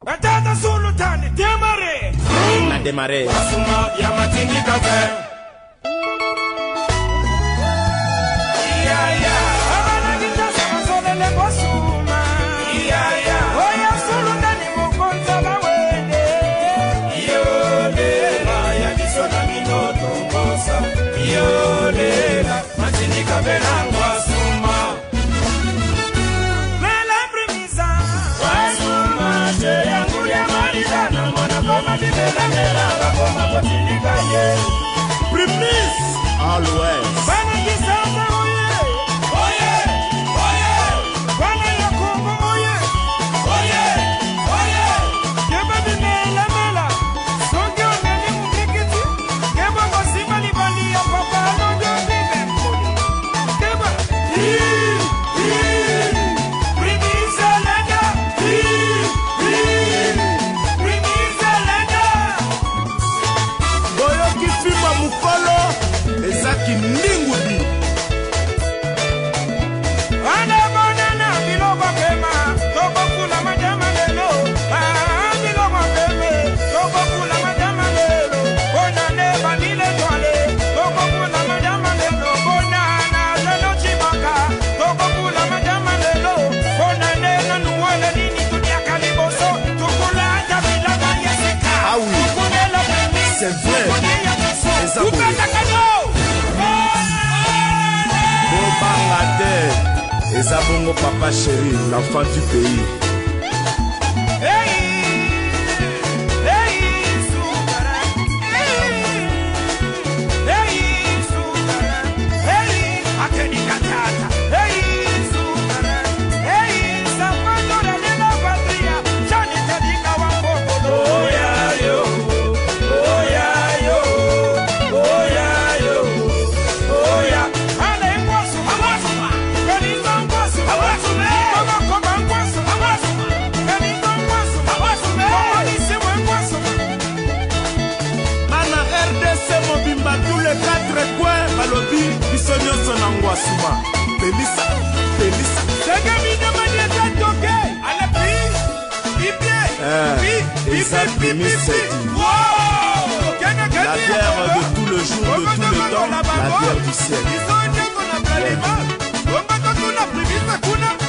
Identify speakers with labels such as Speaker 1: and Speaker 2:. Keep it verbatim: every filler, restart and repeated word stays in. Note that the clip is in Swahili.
Speaker 1: Batata sultani démarrer.
Speaker 2: On a démarré.
Speaker 1: Wasuma ya matindi kafe. Yeah yeah. Abana kita sama sole le wasuma. Yeah yeah. Oya sultani mukonza bawende. Yole ya kisona minoto bosa. Yole matindi kafe na wasuma. Mela premisa. Wasuma je yangu ya marizana mwana koma bibela mela koma matindi kaye. Primis.
Speaker 2: Always.
Speaker 1: Bana kisasa oye. Oye. Oye. Bana ya Kongo oye. Oye. Oye. Keba bimela mela. Songe oneni mumikiti. Keba kosima ni bali ya papa longo bibe mkoli. Keba. Hii. Hii. Primis alenda. Hii. Hii. Primis alenda.
Speaker 2: Boyo kifima mukolo. Ezaki ndingudi.
Speaker 1: Ana bonana biloko pema. Toko kula majama lelo. Ah, biloko peme. Toko kula majama lelo. Bonane banile twale. Toko kula majama lelo. Bonana lelo chibaka. Toko kula majama lelo. Bonane nanuwele nini dunia kaliboso. Tukula jabila mayeseka.
Speaker 2: Ah oui.
Speaker 1: Tukunela primi.
Speaker 2: C'est vrai.
Speaker 1: Tukunia kiso.
Speaker 2: Eza boye.
Speaker 1: Tukata kano.
Speaker 2: Bobangate. Eza bongo papa chéri, l'enfant du pays.
Speaker 1: Hey, hey, Sugara. Hey, hey, Sugara. Hey, Akeni Katata. Hey, Sugara. Hey, Samadora de la Patria. Chani Tadika Wambolo. Oh, yeah, yo. Oh, yeah, yo. Oh, yeah, yo. Oh, yeah. Ale Mwasu. Awasu. Benito Mwasu. Awasu. Koma Koma Mwasu. Awasu. Benito Mwasu. Awasu. Koma Isimu Mwasu.
Speaker 2: Ana R D C mobimba tous les quatre coins. Balobi, biso nyonso na ngwasuma. Pelisa, pelisa.
Speaker 1: Sege mina mani toke. Ale pi. Pipi.
Speaker 2: Eh,
Speaker 1: Pi.
Speaker 2: Eza Primis Sedi.
Speaker 1: Wow. Kena kena.
Speaker 2: La bière de tout le jour, de tout le temps, la bière du ciel.
Speaker 1: Izo nyongo na kalima. Omba tokuna Primis kuna.